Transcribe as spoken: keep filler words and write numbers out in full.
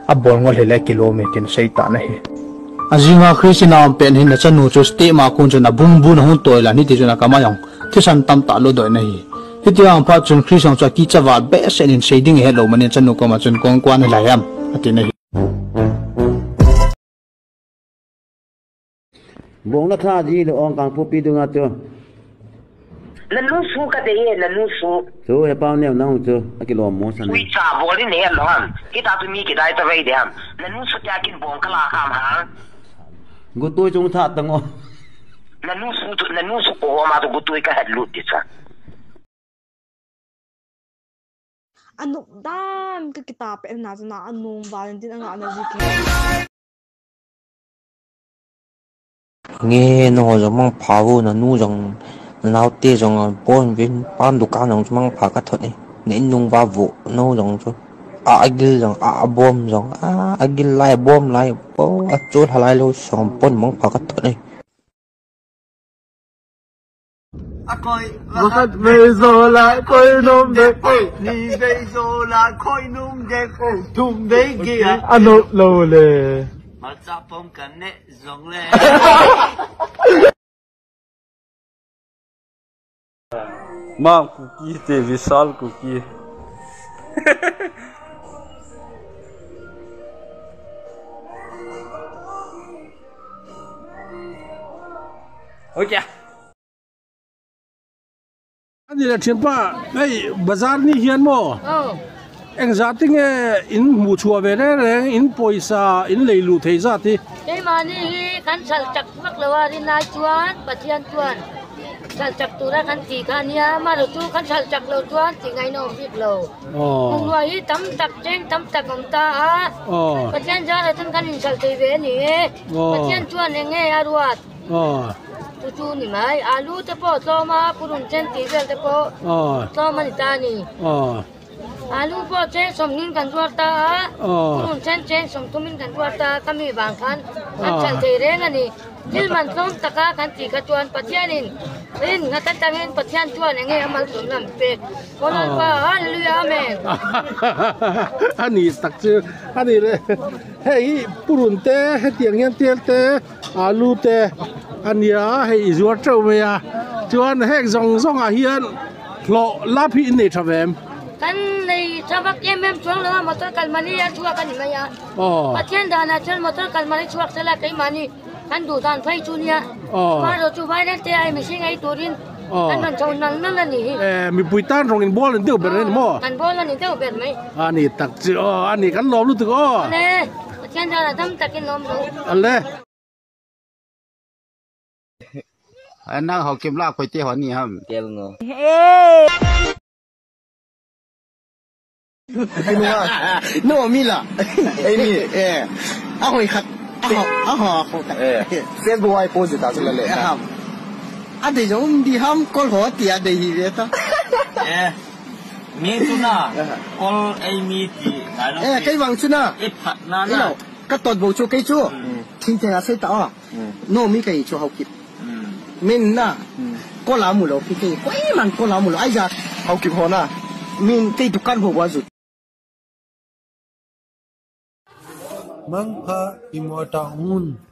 a bol ngol hele kilometer sei ta na hi azinga Christina pen hin na chanu chu ste ma kun chuna bum bun hu toila ni ti chuna kamayong thi san tam ta lo doi na hi hitiang pha chun Christian cha ki chawa be sen in shading hello mane chanu ko ma chun kong kwan la yam ati na hi bong la tha ji lo ong kang pu pi du nga chu lần lúc su cái đấy lần lúc su chú em bao nhiêu năm chưa cái lò mua sẵn quy trả vô đi nè nó hả cái ta tụi mi cái đại ta vậy đấy lần lúc su cha kinh bông cái là ham hả กูตัวจงท่าตังอ๋อ lần lúc su lần lúc su cổ mà tụiกูตัวcái hết lụt đi sao anh nộp đam cái kitab em nói là anh nộp Valentine anh nói là gì nghe nó giống mang phá vô nó nu giống nào tê giống bốn viên ban đồ cá giống mang phá cắt thật này nên nung va vụ nó giống cho à agil giống à bom giống à agil lại bom lại bố à chốt lại luôn xong bốn mang phá cắt thật này Waktu bezola koi num dek, ni bezola koi num dek, tum dek kia. Anu lo le. Macam pom kene zong le. Mam cookie te Vishal cookie. Okay. Anh là thiên pa, đây bazar ni hiền mo. Anh giá tính in mua chùa về đấy, in poisa, in lấy lụt thấy giá thì. Cái mà ni khán sal chặt mắc là đi nai chuan, bát hiền chuan. Sal chặt tu ra khán chỉ khán nia, mà rồi tu khán sal chặt lâu chuan, chỉ ngày nào biết lâu. Cùng loại tấm tập trên tấm tập ông ta á. Bát hiền giá là thân khán in sal tây về nè. Bát hiền chuan nghe aruat. Tu tu ni mai alu te po to ma purun chen ti vel te po to ma ni ta ni alu po chen som nin kan tuar ta purun chen chen som tumin kan tuar ta kami bang khan kan chal te re nga ni til man som taka kan ti ka tuan pathianin rin nga ta tangin pathian tuan nge amal tum lam pe kolon pa hallelujah amen ani tak chu ani le hei purun te he tiang hian tel te alu te anh nhớ hay ruột trâu mày à, chuan hết dòng dòng à hiền, lộ láp hi này cho em. Kan này cho bác em em chuang là motor kalmani ya chua kan mày à. Bắt thiên đàn à chuan motor kalmani chuak sẽ là cái mani, kan đủ đàn phơi chunia. Mà rồi chú vai lên te ai mình xin ngay turin. Kan mình trâu nang nang là nỉ. Mình bùi tan rồi mình bò lên tiêu bể này mò. Kan bò lên tiêu bể mấy. Anh này tắc chứ, anh này kan lom luôn được ô. Nè, bắt thiên đàn là thâm tắc cái lom luôn. Anh lẽ. anh đang học kiếm la quay tiêu hỏi nhỉ hả tiêu ngờ no mi la ai mi eh a hoi khat a ho a ho ko ta eh sen bo ai pose ta sala le ham a de jong di ham kol ho tia de hi ve ta eh mi tu na kol ai mi ti eh kai wang chu na e phat na na ka tot bo chu kai chu thin te a sai ta no mi kai chu học kịp mình na có làm một lỗ cái cái quấy mà có làm một lỗ ai ra học kịp họ na mình cái tụ căn hộ quá rồi mang pha imota un